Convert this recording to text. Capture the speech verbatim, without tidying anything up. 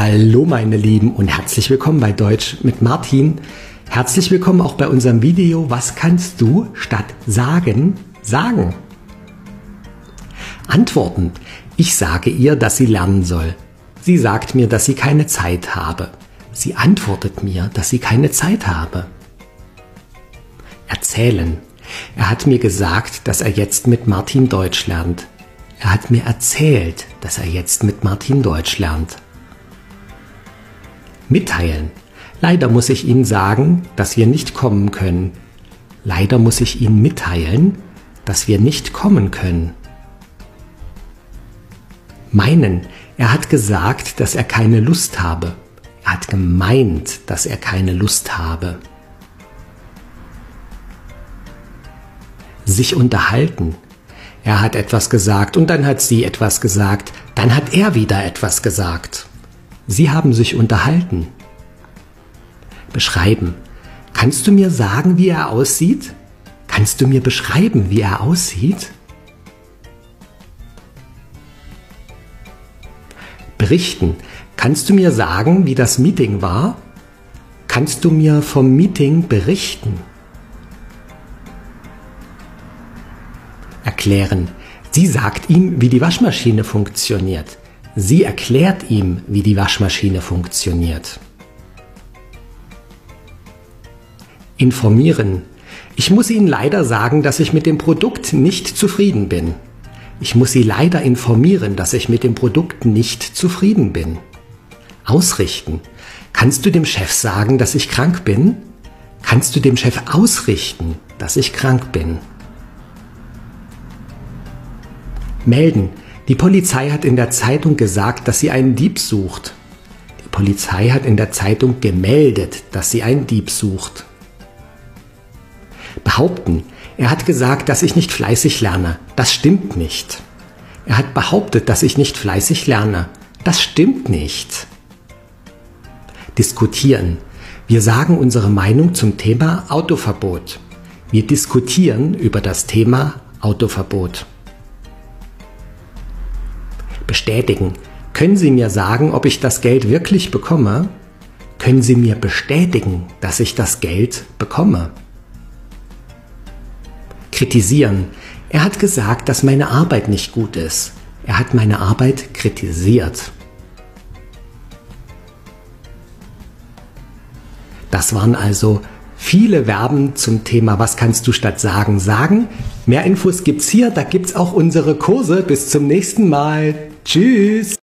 Hallo meine Lieben und herzlich willkommen bei Deutsch mit Martin. Herzlich willkommen auch bei unserem Video Was kannst du statt sagen, sagen? Antworten. Ich sage ihr, dass sie lernen soll. Sie sagt mir, dass sie keine Zeit habe. Sie antwortet mir, dass sie keine Zeit habe. Erzählen. Er hat mir gesagt, dass er jetzt mit Martin Deutsch lernt. Er hat mir erzählt, dass er jetzt mit Martin Deutsch lernt. Mitteilen. Leider muss ich Ihnen sagen, dass wir nicht kommen können. Leider muss ich Ihnen mitteilen, dass wir nicht kommen können. Meinen. Er hat gesagt, dass er keine Lust habe. Er hat gemeint, dass er keine Lust habe. Sich unterhalten. Er hat etwas gesagt und dann hat sie etwas gesagt, dann hat er wieder etwas gesagt. Sie haben sich unterhalten. Beschreiben. Kannst du mir sagen, wie er aussieht? Kannst du mir beschreiben, wie er aussieht? Berichten. Kannst du mir sagen, wie das Meeting war? Kannst du mir vom Meeting berichten? Erklären. Sie sagt ihm, wie die Waschmaschine funktioniert. Sie erklärt ihm, wie die Waschmaschine funktioniert. Informieren. Ich muss Ihnen leider sagen, dass ich mit dem Produkt nicht zufrieden bin. Ich muss Sie leider informieren, dass ich mit dem Produkt nicht zufrieden bin. Ausrichten. Kannst du dem Chef sagen, dass ich krank bin? Kannst du dem Chef ausrichten, dass ich krank bin? Melden. Die Polizei hat in der Zeitung gesagt, dass sie einen Dieb sucht. Die Polizei hat in der Zeitung gemeldet, dass sie einen Dieb sucht. Behaupten. Er hat gesagt, dass ich nicht fleißig lerne. Das stimmt nicht. Er hat behauptet, dass ich nicht fleißig lerne. Das stimmt nicht. Diskutieren. Wir sagen unsere Meinung zum Thema Autoverbot. Wir diskutieren über das Thema Autoverbot. Bestätigen. Können Sie mir sagen, ob ich das Geld wirklich bekomme? Können Sie mir bestätigen, dass ich das Geld bekomme? Kritisieren. Er hat gesagt, dass meine Arbeit nicht gut ist. Er hat meine Arbeit kritisiert. Das waren also viele Verben zum Thema Was kannst du statt sagen, sagen. Mehr Infos gibt's hier, da gibt's auch unsere Kurse. Bis zum nächsten Mal. Tschüss.